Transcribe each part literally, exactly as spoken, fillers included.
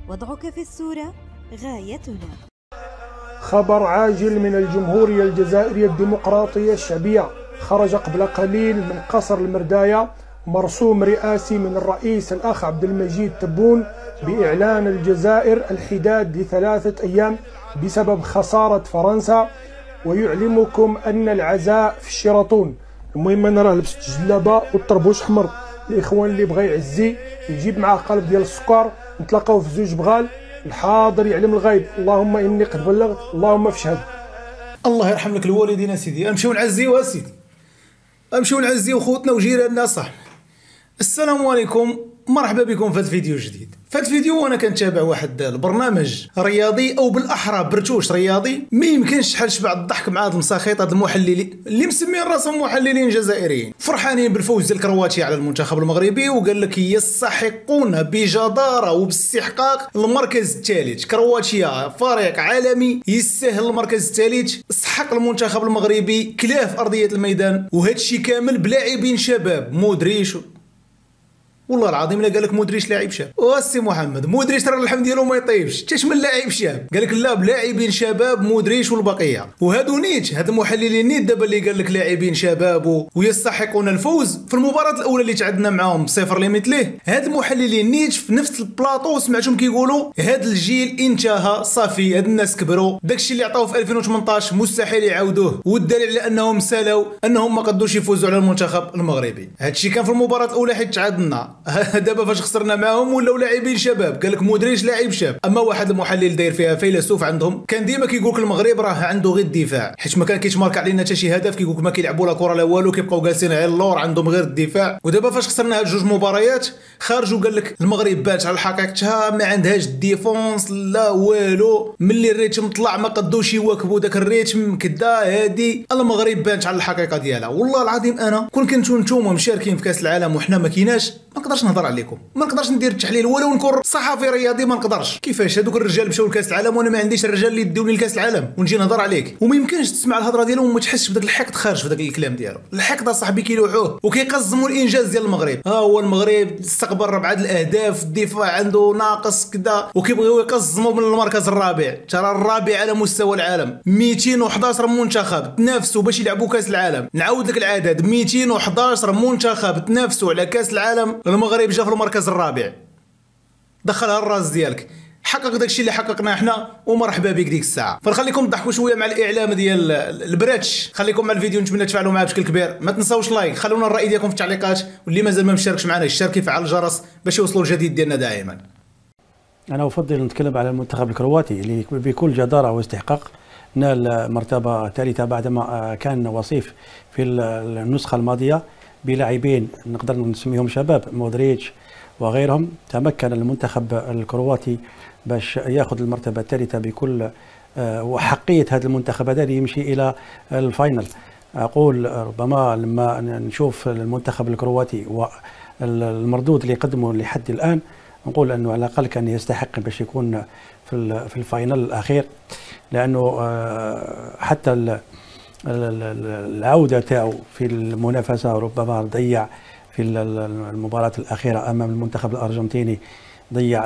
وضعك في الصورة غايتنا. خبر عاجل من الجمهورية الجزائرية الديمقراطية الشعبية. خرج قبل قليل من قصر المرداية مرسوم رئاسي من الرئيس الأخ عبد المجيد تبون بإعلان الجزائر الحداد لثلاثة أيام بسبب خسارة فرنسا، ويعلمكم أن العزاء في الشيراتون. المهم أنا راه لبست جلابة والطربوش أحمر. الإخوان اللي بغى يعزي يجيب معاه قالب ديال السكر، نتلاقاو في زوج بغال. الحاضر يعلم الغيب، اللهم إني قد بلغت اللهم فاشهد. الله يرحم لك الوالدين اسيدي. نمشيو نعزيو اسيدي، نمشيو نعزيو خوتنا وجيراننا صاحبي. السلام عليكم، مرحبا بكم في هذا الفيديو جديد. في هذا الفيديو وانا كنتابع واحد البرنامج رياضي او بالاحرى برتوش رياضي. ما يمكنش شحال شبع الضحك مع هاد المساخيط، هاد المحللين اللي مسمين راسهم محللين جزائريين فرحانين بالفوز ديال كرواتيا على المنتخب المغربي، وقال لك يستحقون بجداره وباستحقاق المركز الثالث. كرواتيا فريق عالمي يستاهل المركز الثالث، استحق المنتخب المغربي كلاف ارضيه الميدان، وهذا الشيء كامل بلاعبين شباب. مودريتش والله العظيم لا قال لك مودريتش لاعب شاب. واسي محمد مودريتش راه اللحم ديالو ما يطيبش، تاش من لاعب شاب. قال لك لا بلاعبين شباب مودريتش والبقيه. وهادو نيت هاد المحللين نيت دابا اللي قال لك لاعبين شباب ويستحقون الفوز في المباراه الاولى اللي تعدنا معاهم بصفر لمثله. هاد المحللين نيت في نفس البلاطو سمعتهم كيقولوا هاد الجيل انتهى صافي، هاد الناس كبروا، داكشي اللي عطاوه في ألفين وثمنطاش مستحيل يعاودوه، والدليل على انهم سالوا انهم ما قدوش يفوزوا على المنتخب المغربي. هادشي كان في المباراه الاولى حيت تعادلنا. دابا فاش خسرنا معاهم ولاو لاعبين شباب. قال لك مودريتش لاعب شاب. اما واحد المحلل داير فيها فيلسوف عندهم كان ديما كيقول لك المغرب راه عنده غير الدفاع، حيت ما كان كيتمارك علينا حتى شي هدف. كيقول لك ما كيلعبوا لا كره لا والو، كيبقاو جالسين على اللور، عندهم غير الدفاع. ودابا فاش خسرنا هاد جوج مباريات خرجوا قال لك المغرب بات على حقيقتها، ما عندهاش الديفونس لا والو. ملي الريتم طلع ما قدوش يواكبوا داك الريتم كدا. هادي المغرب بانت على الحقيقه ديالها. والله العظيم انا كون كنتو نتوما مشاركين في كاس العالم وحنا ما كيناش، ما نقدرش نهضر عليكم، ما نقدرش ندير التحليل ولو نكون صحفي رياضي. ما نقدرش. كيفاش هذوك الرجال مشاو لكاس العالم وانا ما عنديش الرجال اللي يديوني لكاس العالم ونجي نهضر عليك؟ وما يمكنش تسمع الهضره ديالهم وما تحسش بداك الحقد خارج في داك الكلام ديالو. الحقد صاحبي كيلوحوه وكيقزموا الانجاز ديال المغرب. ها هو المغرب استقبل ربعه الاهداف، الدفاع عنده ناقص كذا، وكيبغيو يقزموا من المركز الرابع. ترى الرابع على مستوى العالم. مئتين وأحد عشر منتخب تنافسوا باش يلعبوا كاس العالم. نعاود لك العدد، مئتين وأحد عشر منتخب تنافسوا على كاس العالم. المغرب جا في المركز الرابع. دخلها الراس ديالك، حقق داكشي اللي حققناه احنا ومرحبا بك ديك الساعه. فنخليكم تضحكوا شويه مع الاعلام ديال البراتش. خليكم مع الفيديو، نتمنى تفعلوا معاه بشكل كبير. ما تنساوش لايك، خلونا الراي ديالكم في التعليقات، واللي مازال ما مشاركش معنا يشترك يفعل الجرس باش يوصلوا الجديد ديالنا دائما. انا افضل نتكلم على المنتخب الكرواتي اللي بكل جداره واستحقاق نال مرتبه ثالثه بعدما كان وصيف في النسخه الماضيه بلاعبين نقدر نسميهم شباب، مودريتش وغيرهم. تمكن المنتخب الكرواتي باش ياخذ المرتبه الثالثه بكل وحقيه. هذا المنتخب هذا يمشي الى الفاينل. اقول ربما لما نشوف المنتخب الكرواتي والمردود اللي قدمه لحد الان نقول انه على الاقل كان يستحق باش يكون في في الفاينل الاخير، لانه حتى العوده تاعو في المنافسه ربما ضيع في المباراة الأخيرة أمام المنتخب الأرجنتيني، ضيع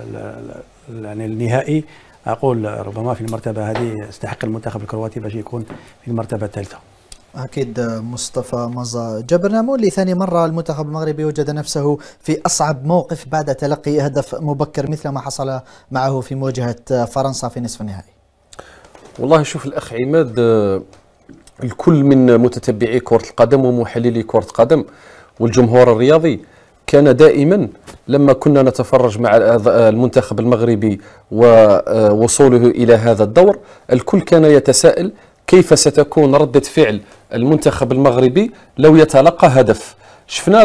يعني النهائي. أقول ربما في المرتبة هذه استحق المنتخب الكرواتي باش يكون في المرتبة الثالثة. أكيد مصطفى مزا جبرنامو. لثاني مرة المنتخب المغربي وجد نفسه في أصعب موقف بعد تلقي هدف مبكر مثل ما حصل معه في مواجهة فرنسا في نصف النهائي. والله شوف الأخ عماد، الكل من متتبعي كرة القدم ومحللي كرة القدم والجمهور الرياضي كان دائما لما كنا نتفرج مع المنتخب المغربي ووصوله إلى هذا الدور، الكل كان يتساءل كيف ستكون ردة فعل المنتخب المغربي لو يتلقى هدف. شفنا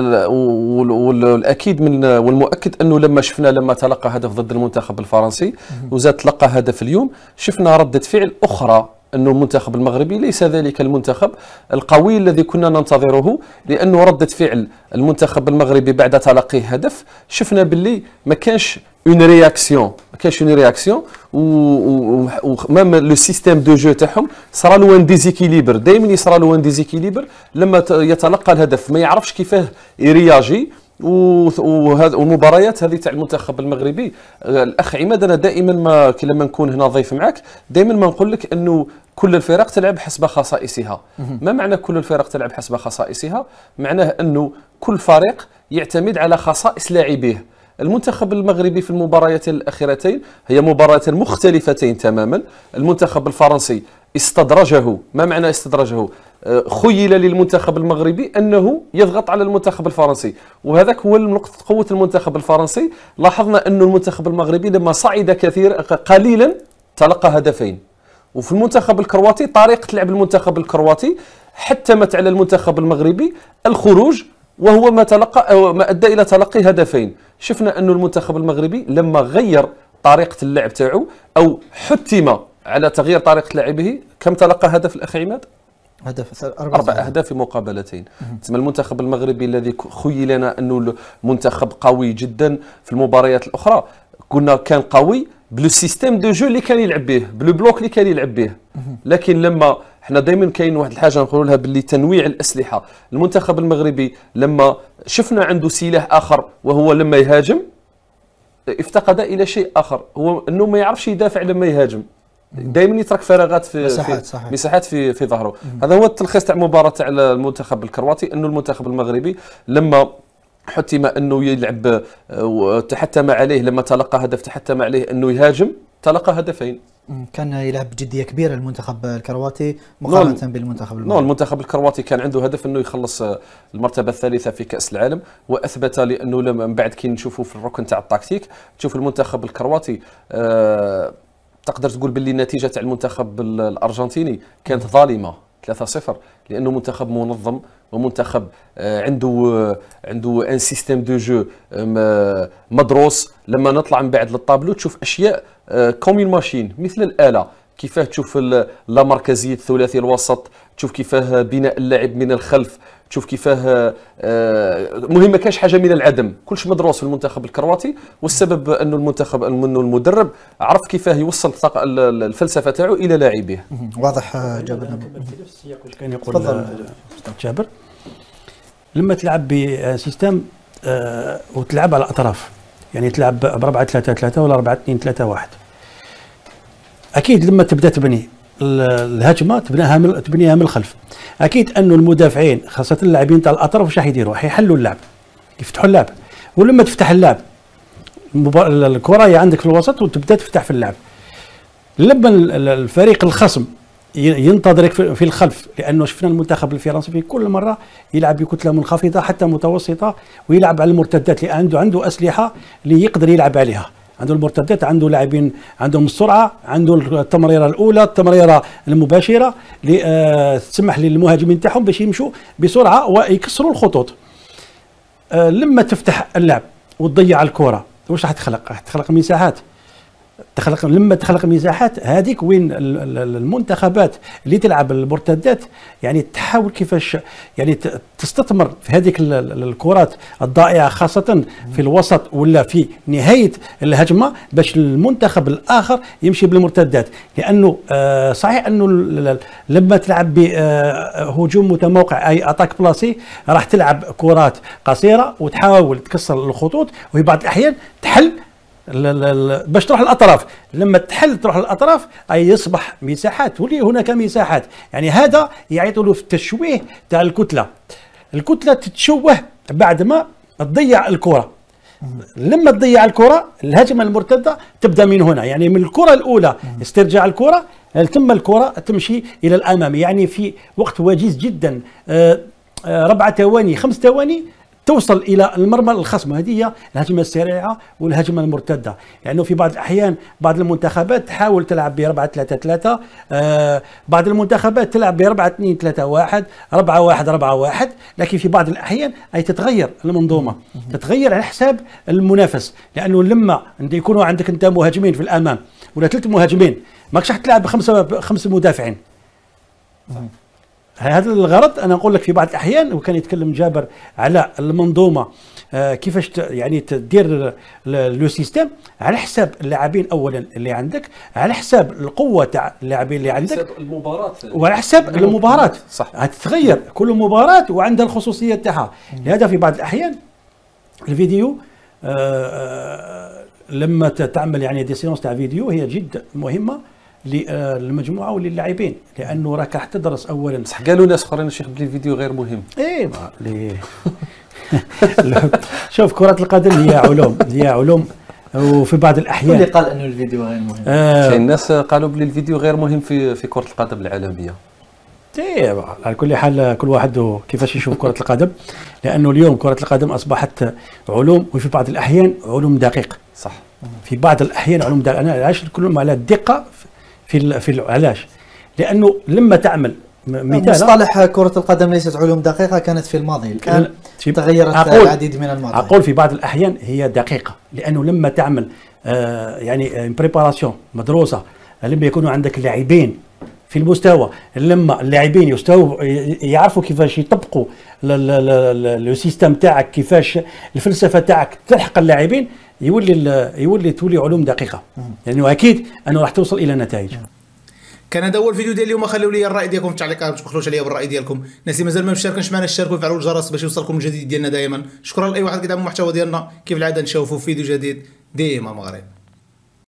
والأكيد من والمؤكد أنه لما شفنا لما تلقى هدف ضد المنتخب الفرنسي وزاد تلقى هدف اليوم، شفنا ردة فعل أخرى، أن المنتخب المغربي ليس ذلك المنتخب القوي الذي كنا ننتظره. لأنه ردة فعل المنتخب المغربي بعد تلقي هدف شفنا باللي ما كانش اون رياكسيون، ما كانش اون رياكسيون، و ميم لو سيستيم دو جو تاعهم صرا له ان ديزيكيليبر. دائما يصرا له ان ديزيكيليبر لما يتلقى الهدف، ما يعرفش كيفاه يرياجي وهذا والمباريات هذه تاع المنتخب المغربي. الاخ عماد انا دائما ما لما نكون هنا ضيف معك دائما ما نقول لك انه كل الفرق تلعب حسب خصائصها. ما معنى كل الفرق تلعب حسب خصائصها؟ معناه انه كل فريق يعتمد على خصائص لاعبيه. المنتخب المغربي في المباريات الاخيرتين هي مباراتين مختلفتين تماما. المنتخب الفرنسي استدرجه. ما معنى استدرجه؟ خيل للمنتخب المغربي انه يضغط على المنتخب الفرنسي، وهذاك هو نقطه قوه المنتخب الفرنسي. لاحظنا انه المنتخب المغربي لما صعد كثير قليلا تلقى هدفين. وفي المنتخب الكرواتي طريقه لعب المنتخب الكرواتي حتمت على المنتخب المغربي الخروج، وهو ما تلقى أو ما ادى الى تلقي هدفين. شفنا انه المنتخب المغربي لما غير طريقه اللعب تاعو او حتم على تغيير طريقه لعبه، كم تلقى هدف الاخ عماد؟ هدف أربع أهداف في مقابلتين. تسمى المنتخب المغربي الذي خيلنا أنه منتخب قوي جدا في المباريات الأخرى، قلنا كان قوي بلو سيستيم دو جو اللي كان يلعب به، بلو بلوك اللي كان يلعب به. لكن لما احنا دائما كاين واحد الحاجه نقول لها باللي تنويع الاسلحه. المنتخب المغربي لما شفنا عنده سلاح اخر وهو لما يهاجم افتقد الى شيء اخر، هو انه ما يعرفش يدافع لما يهاجم. دائما يترك فراغات في مساحات في مساحات في في ظهره. هذا هو التلخيص تاع المباراه تاع المنتخب الكرواتي، انه المنتخب المغربي لما حتم انه يلعب تحتم عليه، لما تلقى هدف تحتم عليه انه يهاجم، تلقى هدفين. كان يلعب بجديه كبيره المنتخب الكرواتي مقارنه نعم. بالمنتخب المغربي. نعم المنتخب الكرواتي كان عنده هدف انه يخلص المرتبه الثالثه في كاس العالم، واثبت لانه لما من بعد كي نشوفوا في الركن تاع التكتيك تشوف المنتخب الكرواتي آه تقدر تقول باللي النتيجه تاع المنتخب الارجنتيني كانت ظالمه ثلاثة صفر، لانه منتخب منظم ومنتخب عنده عنده ان سيستيم دو جو مدروس. لما نطلع من بعد للطابلو تشوف اشياء كومين ماشين مثل الاله، كيفاه تشوف لا مركزيه الثلاثي الوسط، تشوف كيفاه بناء اللاعب من الخلف، تشوف كيفاه مهم ما كانش حاجه من العدم، كلش مدروس في المنتخب الكرواتي. والسبب انه المنتخب انه المدرب عرف كيفاه يوصل الفلسفه تاعو الى لاعبيه. واضح جابر. في نفس السياق واش كان يقول استاذ جابر، لما تلعب بسيستم آه وتلعب على الاطراف، يعني تلعب ب أربعة ثلاثة ثلاثة ولا أربعة اثنين ثلاثة واحد، اكيد لما تبدا تبني الهجمه تبنيها من تبنيها من الخلف، اكيد انه المدافعين خاصه اللاعبين تاع الاطراف واش راح يديروا؟ راح يحلوا اللعب، يفتحوا اللعب. ولما تفتح اللعب الكره عندك في الوسط وتبدا تفتح في اللعب، لما الفريق الخصم ينتظرك في الخلف، لانه شفنا المنتخب الفرنسي في كل مره يلعب بكتله منخفضه حتى متوسطه، ويلعب على المرتدات لان عنده عنده اسلحه اللي يقدر يلعب عليها. عنده المرتدات، عنده لاعبين عندهم السرعه، عنده التمريره الاولى، التمريره المباشره اللي آه تسمح للمهاجمين تاعهم باش يمشوا بسرعه ويكسروا الخطوط. آه لما تفتح اللعب وتضيع الكره واش راح تخلق؟ راح تخلق مساحات. تخلق لما تخلق مساحات هذيك وين المنتخبات اللي تلعب المرتدات يعني تحاول كيفاش يعني تستثمر في هذيك الكرات الضائعه خاصه في الوسط ولا في نهايه الهجمه باش المنتخب الاخر يمشي بالمرتدات. لانه آه صحيح انه لما تلعب بهجوم متموقع اي اتاك بلاسي راح تلعب كرات قصيره وتحاول تكسر الخطوط، وفي بعض الاحيان تحل باش تروح الاطراف. لما تحل تروح الاطراف اي يصبح مساحات، ولي هناك مساحات. يعني هذا يعيط له في التشويه تاع الكتله. الكتله تتشوه بعد ما تضيع الكره. لما تضيع الكره الهجمه المرتده تبدا من هنا، يعني من الكره الاولى استرجاع الكره ثم الكره تمشي الى الامام، يعني في وقت وجيز جدا ربع ثواني خمس ثواني توصل الى المرمى الخصم. هذه هي الهجمه السريعه والهجمه المرتده. لانه يعني في بعض الاحيان بعض المنتخبات تحاول تلعب ب أربعة ثلاثة ثلاثة، آه بعض المنتخبات تلعب ب أربعة اثنين ثلاثة واحد، أربعة واحد أربعة واحد، لكن في بعض الاحيان اي تتغير المنظومه، تتغير على حساب المنافس. لانه لما يكونوا عندك انت مهاجمين في الامام ولا ثلاث مهاجمين ماكش راح تلعب بخمسه خمس مدافعين. هذا الغرض انا نقول لك في بعض الاحيان، وكان يتكلم جابر على المنظومه آه كيفاش يعني تدير لو سيستيم على حساب اللاعبين اولا اللي عندك، على حساب القوه تاع اللاعبين اللي عندك، على حساب المباراه وعلى حساب المباراه. صح، هتتغير كل مباراه وعندها الخصوصيه تاعها. لهذا في بعض الاحيان الفيديو آه لما تعمل يعني دي سيونس تاع فيديو هي جد مهمه للمجموعه وللاعبين، لانه راك راح تدرس اولا. بصح قالوا ناس اخرين الشيخ بلي الفيديو غير مهم. ايه لي شوف كره القدم هي علوم، هي علوم، وفي بعض الاحيان اللي قال انه الفيديو غير مهم. آه كاين ناس قالوا بلي الفيديو غير مهم في في كره القدم العالميه. ايه على كل حال كل واحد كيفاش يشوف كره القدم، لانه اليوم كره القدم اصبحت علوم، وفي بعض الاحيان علوم دقيقه. صح. في بعض الاحيان علوم دقيقه. انا علاش نتكلم على الدقه في في علاش؟ لانه لما تعمل مثال مصطلح كرة القدم ليست علوم دقيقة كانت في الماضي، الآن تغيرت العديد من المواضيع. أقول في بعض الأحيان هي دقيقة، لأنه لما تعمل آه يعني بريباراسيون مدروسة، لما يكونوا عندك لاعبين في المستوى، لما اللاعبين يستووا يعرفوا كيفاش يطبقوا لو سيستم تاعك، كيفاش الفلسفة تاعك تلحق اللاعبين، يولي يولي تولي علوم دقيقة، لأنه يعني أكيد أنه راح توصل إلى نتائج. كان هذا هو الفيديو ديال اليوم. خليوا لي الراي ديالكم في التعليقات، ما تبخلوش عليا بالراي ديالكم. الناس اللي مازال ما مشاركينش معنا اشتركوا وفعلوا الجرس باش يوصلكم الجديد ديالنا دائما. شكرا لاي واحد كيدعم المحتوى ديالنا، كيف العاده نشوفوا فيديو جديد ديما مغرب.